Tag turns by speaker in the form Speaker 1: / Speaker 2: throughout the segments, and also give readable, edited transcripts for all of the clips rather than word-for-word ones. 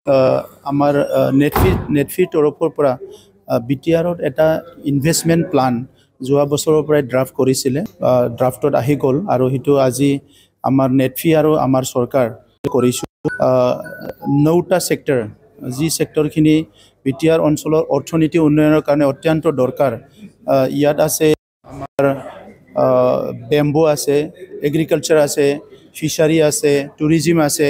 Speaker 1: আমাৰ নেটফিৰ তৰফৰ পৰা বিটিআৰত এটা ইনভেষ্টমেণ্ট প্লান যোৱা বছৰৰ পৰাই ড্ৰাফ্ট কৰিছিলে ড্ৰাফ্টত আহি গ'ল আৰু সেইটো আজি আমাৰ নেটফি আৰু আমাৰ চৰকাৰ কৰিছোঁ 9টা সেক্টৰ যি সেক্টৰখিনি বিটিআৰ অঞ্চলৰ অৰ্থনীতি উন্নয়নৰ কাৰণে অত্যন্ত দৰকাৰ ইয়াত আছে আমাৰ বেম্বো আছে এগ্ৰিকালচাৰ আছে ফিচাৰী আছে টুৰিজিম আছে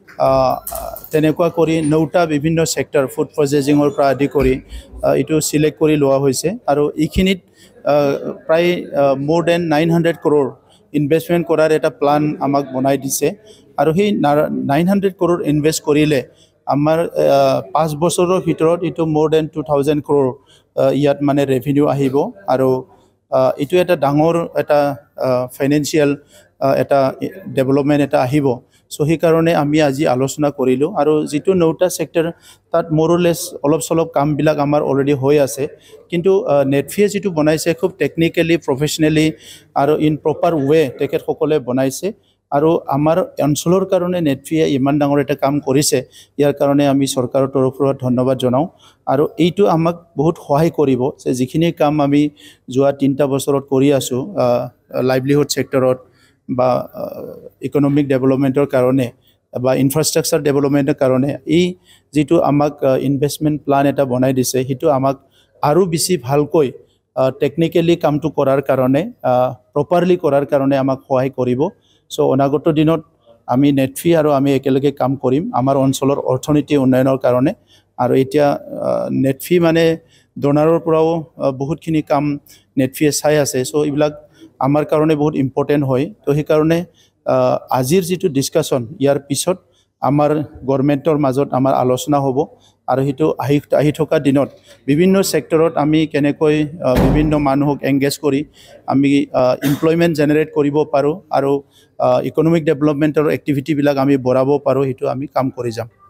Speaker 1: তেনেকুৱা কৰি 9টা বিভিন্ন সেক্টৰ ফুড প্ৰসেছিঙৰ পৰা আদি কৰি ইটো সিলেক্ট কৰি লোৱা হৈছে আৰু এইখিনিত প্ৰায় more than 900 crore ইনভেষ্টমেণ্ট কৰাৰ এটা প্লান আমাক বনাই দিছে আৰু সেই 900 crore ইনভেষ্ট কৰিলে আমাৰ 5 বছৰৰ ভিতৰত ইটো more than 2000 crore ইয়াত মানে ৰেভিনিউ আহিব আৰু ইটো এটা ডাঙৰ এটা ফাইনেন্সিয়াল এটা ডেভেলপমেন্ট এটা আহিব সো সেই কাৰণে আমি আজি আলোচনা কৰিলো আৰু যেটো 9টা সেক্টৰ তাত মোৰলেস অলপ সলপ কামবিলাক আমাৰ অলৰেডি হৈ আছে কিন্তু নেটফিয়ে যেটো বনাইছে খুব টেকনিক্যালি প্ৰফেশনালি আৰু ইন প্ৰপাৰ ওয়ে তেখেত সকলে বনাইছে আৰু আমাৰ অঞ্চলৰ কাৰণে নেটফিয়ে ইমান ডাঙৰ এটা কাম কৰিছে ইয়াৰ কাৰণে আমি চৰকাৰৰ তৰফৰ ধন্যবাদ জনাও আৰু এইটো আমাক বহুত সহায় কৰিব যে যিখিনি কাম আমি যোৱা 3টা বছৰত কৰি আছো লাইভলিহুড সেক্টৰত বা ইকোনমিক ডেভেলপমেন্টৰ কাৰণে বা ইনফ্ৰাষ্ট্ৰাকচাৰ ডেভেলপমেন্টৰ কাৰণে এই যেটো আমাক ইনভেষ্টমেন্ট প্লান এটা বনাই দিছে হেতু আমাক আৰু বেছি ভালকৈ টেকনিক্যালি কামটো কৰাৰ কাৰণে প্ৰপাৰলি কৰাৰ কাৰণে আমাক সহায় কৰিব সো অনাগত দিনত আমি নেটফি আৰু আমি একেলগে কাম কৰিম আমাৰ অঞ্চলৰ অৰ্থনীতি উন্নয়নৰ কাৰণে আৰু এতিয়া নেটফি মানে ডোনাৰৰ পৰাও বহুতখিনি কাম নেটফিয়ে চাই আছে সো এইবিলাক আমাৰ কাৰণে বহুত ইম্পৰ্টেন্ট হয় তো সেই কাৰণে আজিৰ যেটো ডিসকাশন ইয়াৰ পিছত আমাৰ গভৰ্নমেন্টৰ মাজত আমাৰ আলোচনা হ'ব আৰু হেতু আহি থকা দিনত বিভিন্ন সেক্টৰত আমি কেনেকৈ বিভিন্ন মানুহক এংগেজ কৰি আমি এমপ্লয়মেন্ট জেনাৰেট কৰিব পাৰো আৰু ইকোনমিক ডেভেলপমেন্টৰ এক্টিভিটি বিলাক আমি বঢ়াব পাৰো হেতু আমি কাম কৰি যাম